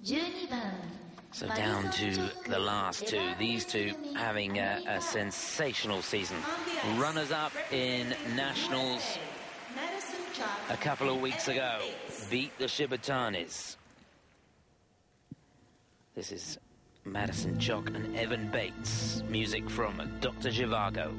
So down to the last two. These two having a sensational season. Runners-up in Nationals a couple of weeks ago. Beat the Shibutanis. This is Madison Chock and Evan Bates. Music from Dr. Zhivago.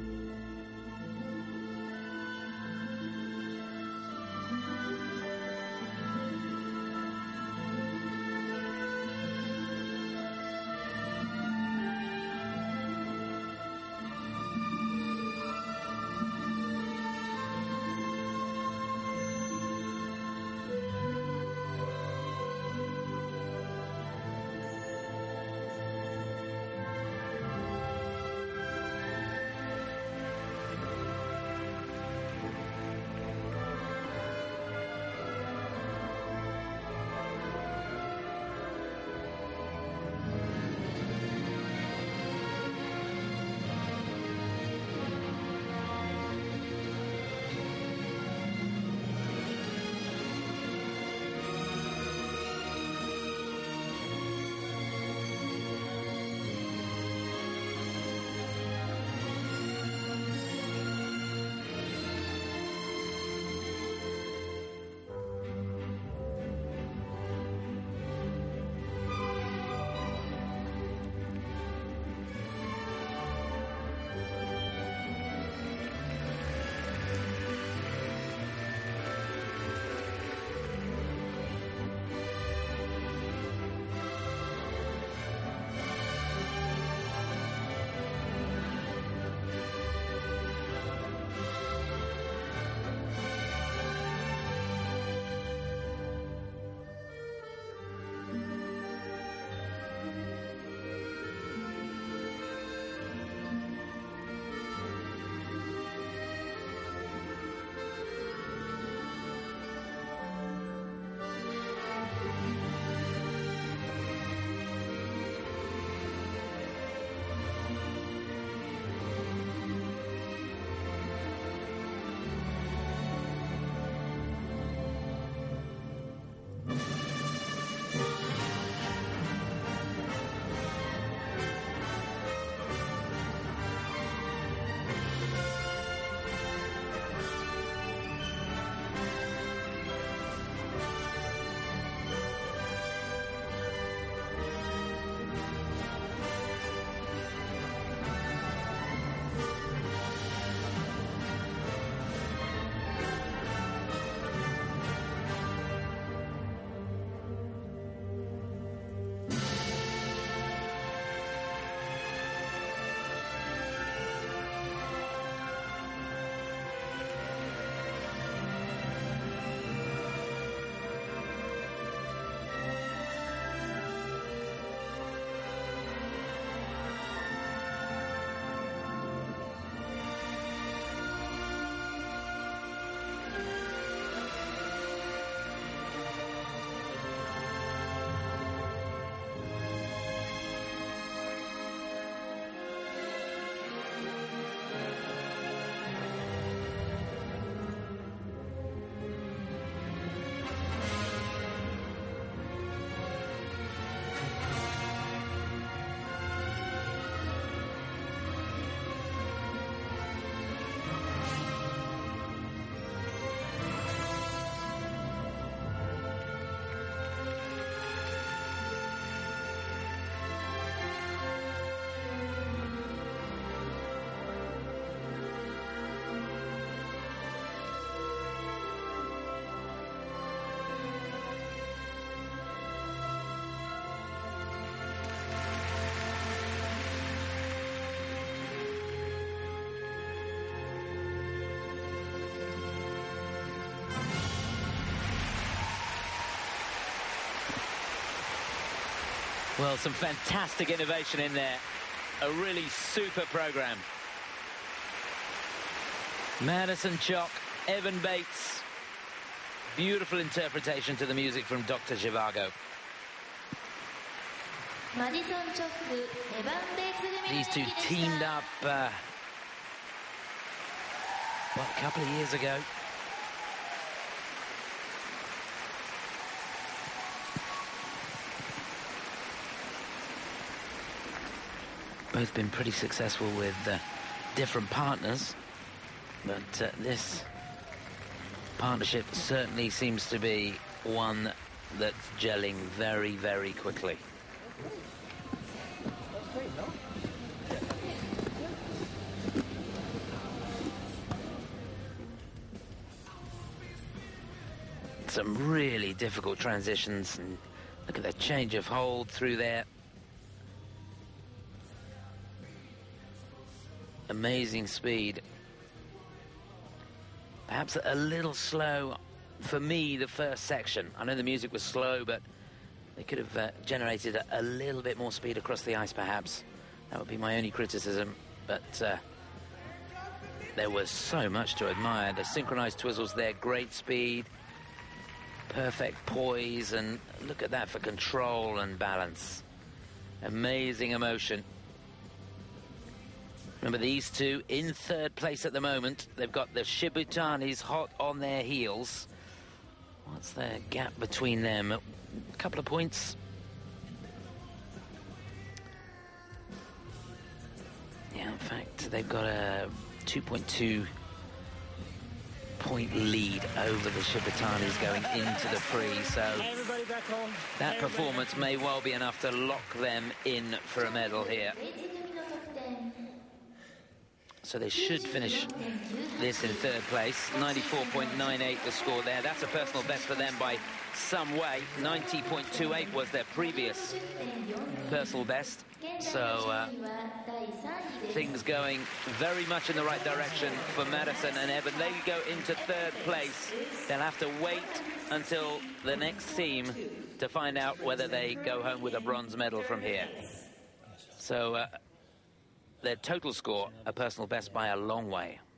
Well, some fantastic innovation in there. A really super program. Madison Chock, Evan Bates. Beautiful interpretation to the music from Dr. Zhivago. These two teamed up, a couple of years ago. both been pretty successful with different partners, but this partnership certainly seems to be one that's gelling very, very quickly. Some really difficult transitions, and look at the change of hold through there. Amazing speed. Perhaps a little slow for me, the first section. I know the music was slow, but they could have generated a little bit more speed across the ice, perhaps. That would be my only criticism, but there was so much to admire. The synchronized twizzles there, great speed, perfect poise, and look at that for control and balance. Amazing emotion. Remember, these two in third place at the moment. They've got the Shibutanis hot on their heels. What's the gap between them? A couple of points. Yeah, in fact, they've got a 2.2 point lead over the Shibutanis going into the free, so that performance may well be enough to lock them in for a medal here. So they should finish this in third place. 94.98 the score there. That's a personal best for them by some way. 90.28 was their previous personal best. So things going very much in the right direction for Madison and Evan. They go into third place. They'll have to wait until the next team to find out whether they go home with a bronze medal from here. So their total score, a personal best by a long way.